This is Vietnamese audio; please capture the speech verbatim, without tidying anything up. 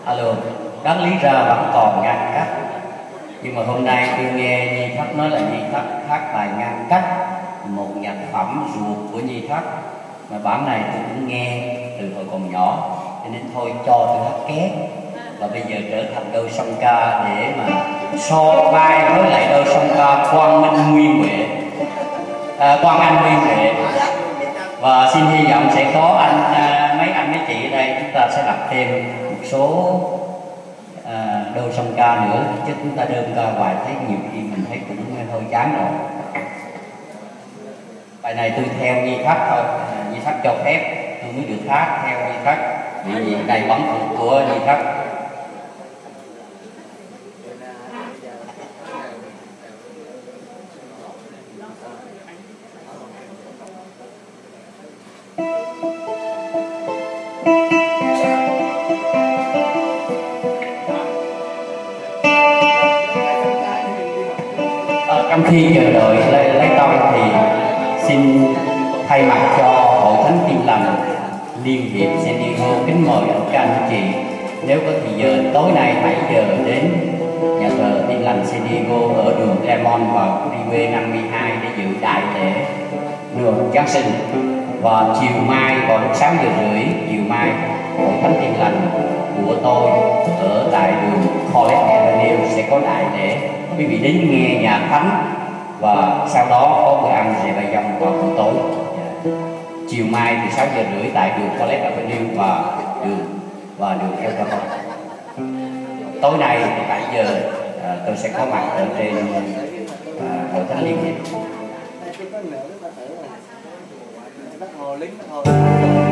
Alo, đáng lý ra vẫn còn ngăn cách, nhưng mà hôm nay tôi nghe Nhi Thất nói là Nhi Thất hát bài ngăn cách, một nhạc phẩm ruột của Nhi Thất, mà bản này tôi cũng nghe từ hồi còn nhỏ, cho nên thôi cho tôi hát ké. Và bây giờ trở thành đôi song ca để mà so vai với lại đôi song ca Quang Minh Nguyên Huệ, à, Quang Anh Nguyên Huệ. Và xin hy vọng sẽ có anh à, mấy anh mấy chị ở đây, chúng ta sẽ đặt thêm một số à, đôi song ca nữa, chứ chúng ta đơn ca hoài thấy nhiều khi mình thấy cũng hơi chán rồi. Bài này tôi theo Nhi Thất thôi, à, Nhi Thất cho phép tôi mới được hát theo Nhi Thất, vì đầy bóng thuộc của Nhi Thất. Trong khi chờ đợi lấy, lấy tông thì xin thay mặt cho Hội Thánh Tin Lành Liên hiệp San Diego kính mời các anh chị, nếu có thì giờ tối nay bảy giờ đến nhà thờ Tin Lành San Diego ở đường Lemon và Freeway năm mươi hai để dự đại lễ đường Giáng sinh. Và chiều mai vào lúc sáu giờ rưỡi chiều mai, Hội Thánh Tin Lành của tôi ở tại đường College Avenue sẽ có đại lễ. Quý vị đến nghe nhạc thánh và sau đó có bữa ăn sẽ bay dòng vào buổi tối. Chiều mai thì sáu giờ rưỡi tại đường College Avenue và đường và đường El Cajon. Tối nay thì bảy giờ à, tôi sẽ có mặt ở trên à, Hội Thánh Liên hiệp.